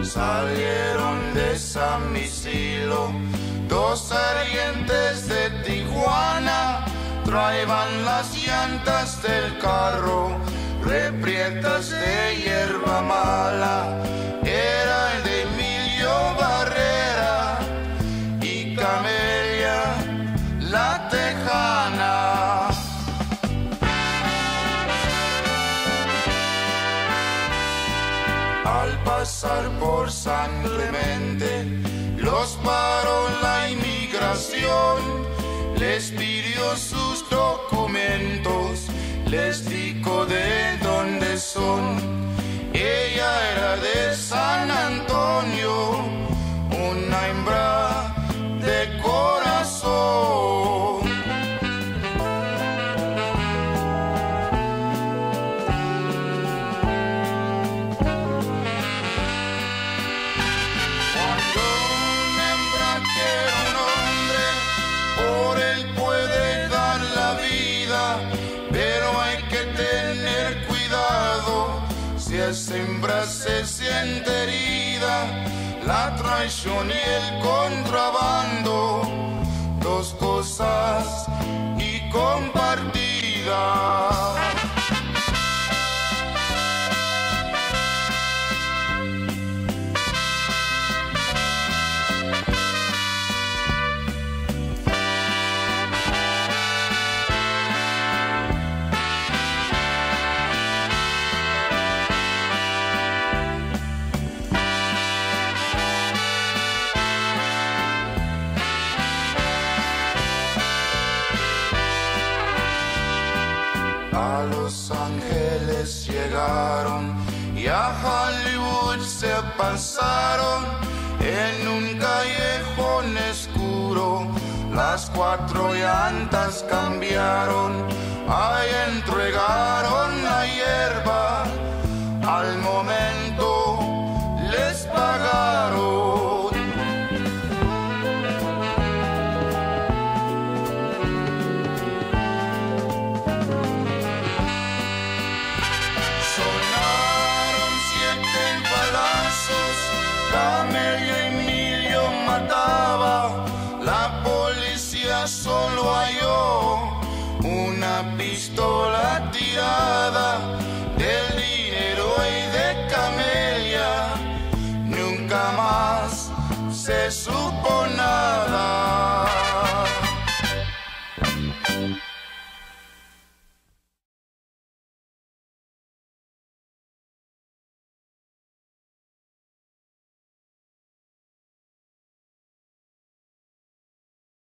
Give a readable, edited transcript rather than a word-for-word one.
Salieron de San Isidro dos sargentes de Tijuana, traían las llantas del carro reprietas de hierba mala. Era el de Emilio Barrera y Camelia la Tejana. Al pasar por San Clemente, los paró la inmigración, les pidió sus documentos, les dijo de dónde son. Ella era de San Antonio, una hembra de corazón. Esa hembra se siente herida, la traición y el contrabando, dos cosas y compartidas. A Los Ángeles llegaron y a Hollywood se pasaron en un callejón oscuro. Las cuatro llantas cambiaron, ahí entregaron la hierba, al momento les pagaron. Camelia Emilio mataba, la policía solo halló una pistola tirada. Del dinero y de Camelia nunca más se supo nada.